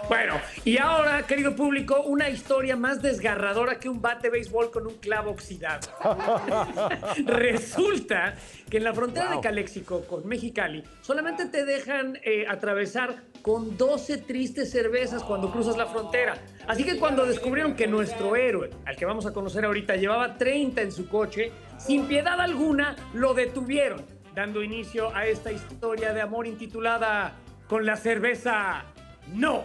Bueno, y ahora, querido público, una historia más desgarradora que un bate de béisbol con un clavo oxidado. Resulta que en la frontera de Calexico con Mexicali solamente te dejan atravesar con 12 tristes cervezas cuando cruzas la frontera. Así que cuando descubrieron que nuestro héroe, al que vamos a conocer ahorita, llevaba 30 en su coche, sin piedad alguna lo detuvieron, dando inicio a esta historia de amor intitulada Con la cerveza no.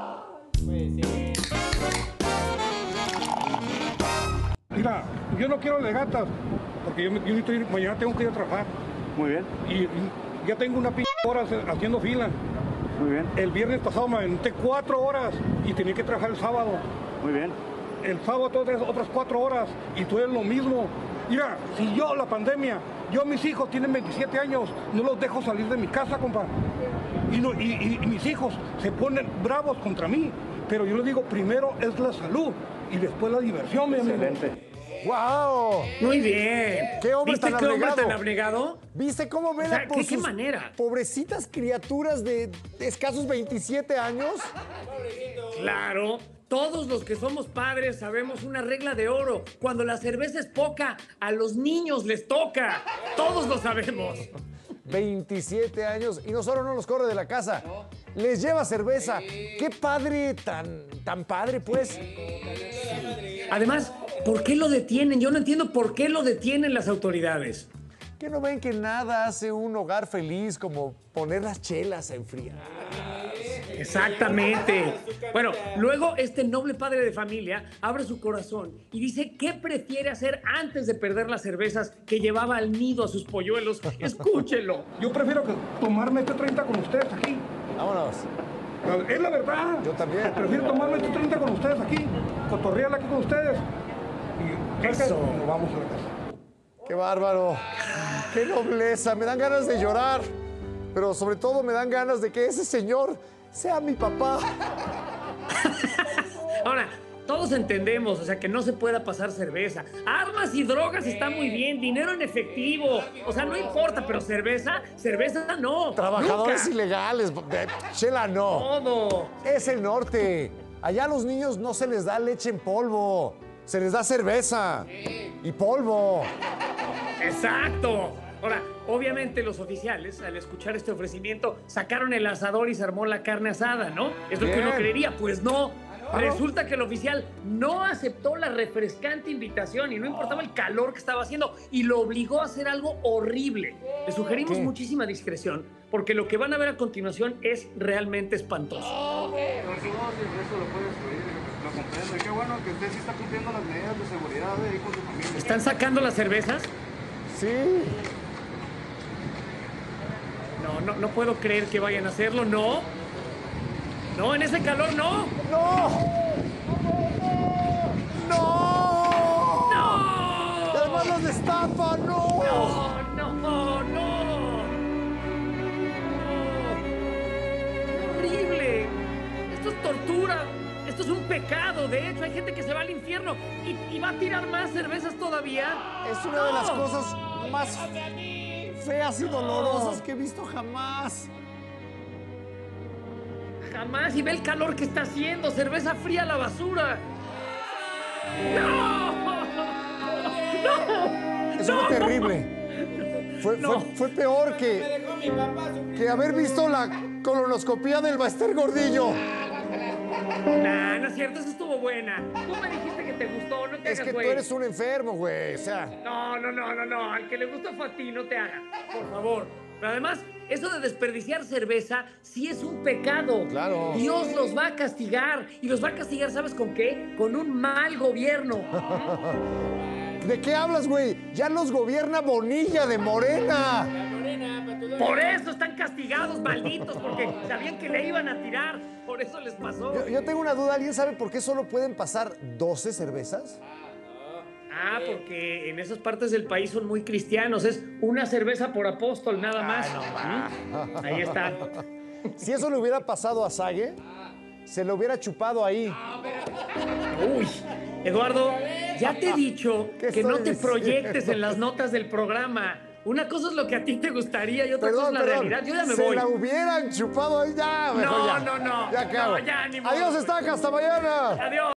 Mira, yo no quiero legatas, porque yo mañana tengo que ir a trabajar. Muy bien, Y ya tengo una hora haciendo fila. muy bien, El viernes pasado me aventé 4 horas y tenía que trabajar el sábado. muy bien. El sábado otras 4 horas y tú es lo mismo. Mira, si yo, la pandemia, mis hijos tienen 27 años, no los dejo salir de mi casa, compa. Y mis hijos se ponen bravos contra mí. Pero yo les digo, primero es la salud y después la diversión, mi amigo. Excelente. ¡Wow! Muy bien. ¿Qué hombre ¿Viste tan qué hombre abnegado? tan abnegado? ¿Viste cómo O vela sea, por ¿qué sus manera? pobrecitas criaturas de escasos 27 años? Claro, todos los que somos padres sabemos una regla de oro. Cuando la cerveza es poca, a los niños les toca. Todos lo sabemos. 27 años y no solo no los corre de la casa, les lleva cerveza. ¡Qué padre, tan padre, pues! Además, ¿por qué lo detienen? Yo no entiendo por qué lo detienen las autoridades. ¿Que no ven que nada hace un hogar feliz como poner las chelas a enfriar? Exactamente. Bueno, luego este noble padre de familia abre su corazón y dice qué prefiere hacer antes de perder las cervezas que llevaba al nido a sus polluelos. Escúchelo. Yo prefiero tomarme este 30 con ustedes aquí. Vámonos. Es la verdad. Yo también. Prefiero tomarme este 30 con ustedes aquí, cotorrear aquí con ustedes. Y Eso. nos vamos a la casa. ¡Qué bárbaro! ¡Qué nobleza! Me dan ganas de llorar, pero sobre todo me dan ganas de que ese señor sea mi papá. Ahora, todos entendemos, o sea, que no se pueda pasar cerveza. Armas y drogas está muy bien, dinero en efectivo. O sea, no importa, pero cerveza no. Trabajadores Nunca. ilegales, chela no. Todo. Es el norte. Allá a los niños no se les da leche en polvo, se les da cerveza y polvo. Exacto. Ahora, obviamente los oficiales, al escuchar este ofrecimiento, sacaron el asador y se armó la carne asada, ¿no? Es lo que Bien. uno creería. Pues no. ¿no? Resulta que el oficial no aceptó la refrescante invitación y no importaba el calor que estaba haciendo y lo obligó a hacer algo horrible. Le sugerimos ¿Qué? muchísima discreción porque lo que van a ver a continuación es realmente espantoso. Eso lo puedes oír, lo comprendo. Y qué bueno que usted sí está cumpliendo las medidas de seguridad de ahí con su familia. ¿Están sacando las cervezas? Sí. No puedo creer que vayan a hacerlo, no. No, en ese calor, no. ¡No! ¡No! ¡No! Y además los destapan, ¡no! No. Horrible. Esto es tortura. Esto es un pecado. De hecho, hay gente que se va al infierno y va a tirar más cervezas todavía. Es una de las No. cosas más feas y dolorosas que he visto jamás. Jamás. Y ve el calor que está haciendo. Cerveza fría a la basura. ¡No! Eso fue terrible. Fue peor que haber visto la colonoscopía del Baester Gordillo. Nah, no es cierto. Eso estuvo buena. Tú me dijiste que te gustó. No te Es hagas que tú güey. eres un enfermo, güey. O sea, No. Al que le gustó fue a ti, no te hagas. Por favor. Pero además, eso de desperdiciar cerveza sí es un pecado. Claro. Dios los va a castigar. Y los va a castigar, ¿sabes con qué? Con un mal gobierno. ¿de qué hablas, güey? Ya los gobierna Bonilla de Morena. Por eso están castigados, malditos, porque sabían que le iban a tirar. Por eso les pasó. Yo tengo una duda. ¿Alguien sabe por qué solo pueden pasar 12 cervezas? Ah, porque en esas partes del país son muy cristianos. Es una cerveza por apóstol, nada más. ¿Mm? Ahí está. Si eso le hubiera pasado a Sague, se lo hubiera chupado ahí. Uy, Eduardo, ya te he dicho ¿Qué que no estoy te diciendo? proyectes en las notas del programa. una cosa es lo que a ti te gustaría y otra cosa es la realidad. Yo ya me voy. Se la hubieran chupado ahí ya. Mejor No, ya. no, no. Ya acabo. No, ya, ni modo. Adiós, Estaca, hasta mañana. Adiós.